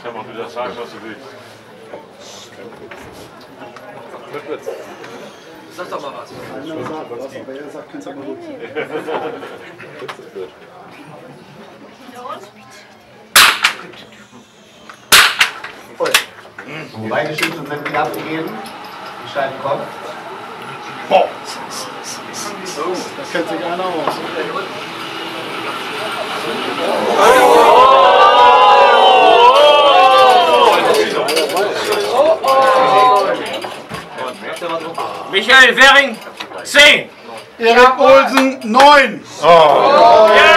kann man wieder sagen, was du willst. Sag doch mal was. Einer sagt was, aber er sagt kein Sachen gut. Beide Schützen sind wieder abgegeben. Die Scheibe kommt. Boah! Da kennt sich einer aus. Michael Wering, 10. Erik Olsen, 9. Ja!